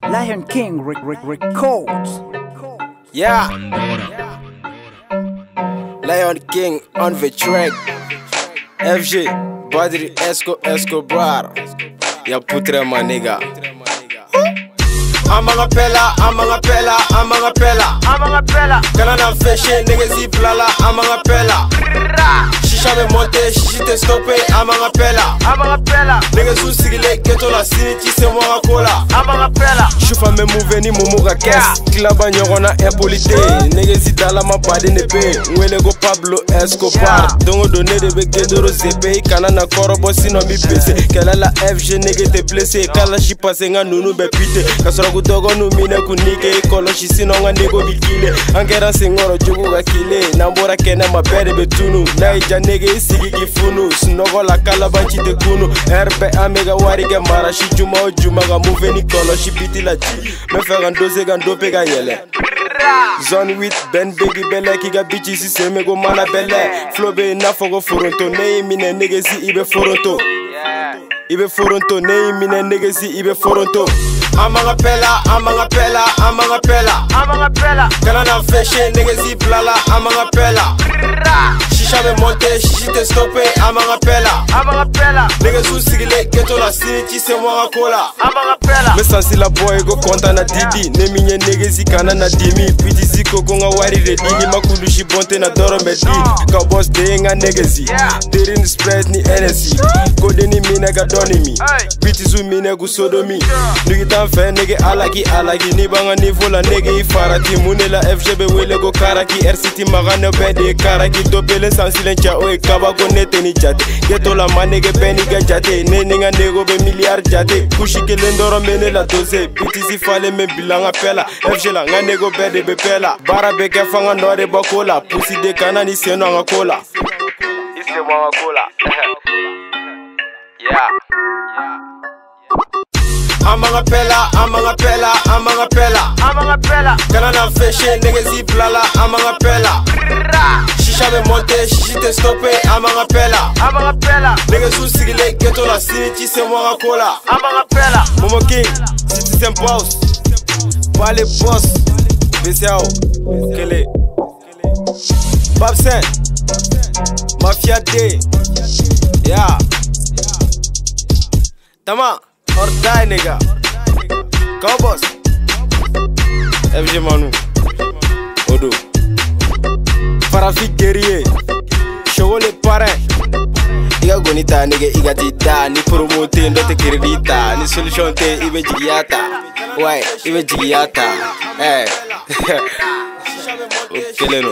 Lion King Records. Yeah. Lion King on the track. FG Badri Escobar. Ya putre ma nigga. Amanga pela. Kanana feshe nigga zi blala. Amanga pela. Shisha me monte, shishi te stoppe. Amanga pela. Nigga sou sigile keto la siniti se moi cola. Amanga pela. Shufa me move ni momo kes. Klaba nyogona impolite. Nigga zi dala ma badi nepe. Mwele go Pablo Escobar. Dongo donne de bekedoro zepe. Kanana korobo sino mi pese. Kela la FG nigga te blessé. Kala shi pase nga nunu be pite. Kasora gudogo nu mine kunike. Kolo shi sino nga nego bikile. Angera singoro jugu ga kile. Nambora kene ma bede betunu. Na ija nigga isigi gifunu. Snogo la kala banchi te kunu. Anbe Anka wari ke mara shi juma o juma ga move ni kolo shi biti la chi. Me fe gandose gandope ga yele. Zone 8 Ben Biggie Belle ki ga bichi si se me go mana belle. Flobe na fogo foronto ne mine nigga si ibe foronto. Ibe foronto ne mine nigga si ibe foronto. Amanga pela. Kanana feshe nigga zi blala. Amanga pela. Shisha me monte, shishi te stoppe. Amanga pela. Nigga sou sigile keto la siniti se moi cola. Amanga pela. Me sansi la boy go konta na didi. Ne minye nigga zi kana na dimi. Piti zi koko nga wari redini. Makulu shi bonte na doro medi. Ka boss de nga nigga zi. Derin spread ni NSC. Kode ni mine ga doni mi. Piti zu mine gu sodomi. Nugi tan fe nigga alaki. Ni banga niveau la nigga ifarati. Mune la FGB wele go karaki. RCT magane bede karaki. Dopele sansilen cha oe kaba go nete ni jate. Geto la manege beni ga jate. Nene nga nego be milliard jate. Kushi ke lendoro mene la doze. Piti zi fale me bilanga pela. FG la nga nego bede be pela. Bara beke fanga nore bakola. Pusi de kana ni seno nga kola. Ise mwa kola. Yeah. Amanga pela. Kanana feshe nigga zi blala. Amanga pela. Shisha me monte, shishi te stoppe. Amanga pela. Nigga sou sigile keto la siniti se moi cola. Amanga pela. Momo King, citizen boss. Pas les boss. BCAO, Kele. Babsen. Mafia D. Yeah. Tama. Or die nigga. Cowboys. FG Manu. Odo. Parafi guerrier. Show le parrain. Iga gonita nigga iga tita. Ni promote ndote kiredita. Ni solution te ibe jigiata. Ouais, ibe jigiata. Eh. Keleno.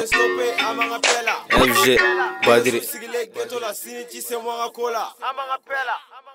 FG Badri.